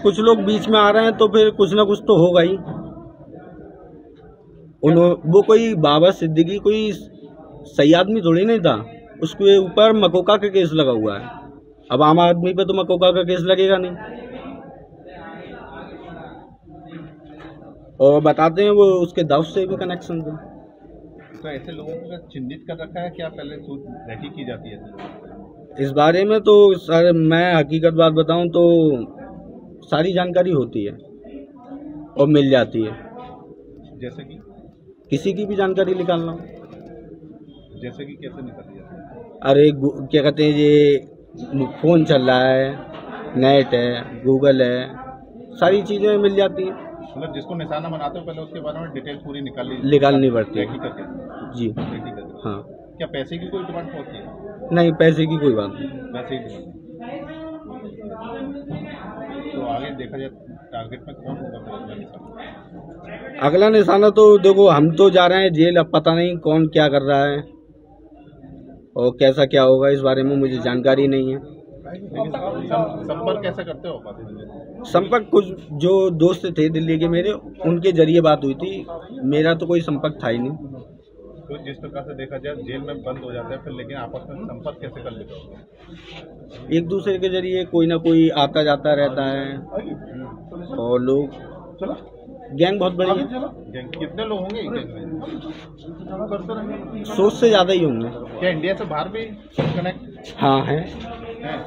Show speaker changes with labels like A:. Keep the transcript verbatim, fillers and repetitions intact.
A: कुछ लोग बीच में आ रहे हैं तो फिर कुछ ना कुछ तो होगा ही। उन्होंने वो कोई बाबा सिद्दीकी कोई सही आदमी थोड़ी नहीं था, उसके ऊपर मकोका का केस लगा हुआ है। अब आम आदमी पे तो मकोका का केस लगेगा नहीं। और बताते हैं वो उसके दाऊद से भी कनेक्शन थे।
B: तो ऐसे लोगों को चिन्हित कर रखा है क्या, पहले तहकीक की जाती है
A: इस बारे में? तो सर मैं हकीकत बात बताऊं तो सारी जानकारी होती है और मिल जाती है।
B: जैसे कि
A: किसी की भी जानकारी निकालना,
B: जैसे कि कैसे निकल जाती है?
A: अरे क्या कहते हैं, ये फोन चल रहा है, नेट है, गूगल है, सारी चीजें मिल जाती हैं।
B: मतलब जिसको निशाना बनाते हो पहले उसके बारे में डिटेल पूरी निकालनी
A: निकालनी पड़ती है जी। हाँ।
B: क्या पैसे की कोई डिमांड होती है?
A: नहीं, पैसे की कोई बात नहीं।
B: पैसे की डिमांड। तो आगे देखा जाए टारगेट में कौन होगा?
A: अगला निशाना तो देखो, हम तो जा रहे हैं जेल, अब पता नहीं कौन क्या कर रहा है और कैसा क्या होगा, इस बारे में मुझे जानकारी नहीं है।
B: संपर्क कैसे करते हो?
A: संपर्क कुछ जो दोस्त थे दिल्ली के मेरे, उनके जरिए बात हुई थी, मेरा तो कोई संपर्क था ही नहीं।
B: तो जिस प्रकार से देखा जाए जेल में बंद हो जाता है फिर, लेकिन आपस में संपर्क कैसे कर लेते हो?
A: एक दूसरे के जरिए कोई ना कोई आता जाता रहता है और लोग, गैंग बहुत बड़ी है।
B: गैंग कितने लोग होंगे गैंग में?
A: सोच से ज्यादा ही होंगे।
B: क्या इंडिया से बाहर भी कनेक्ट?
A: हाँ है।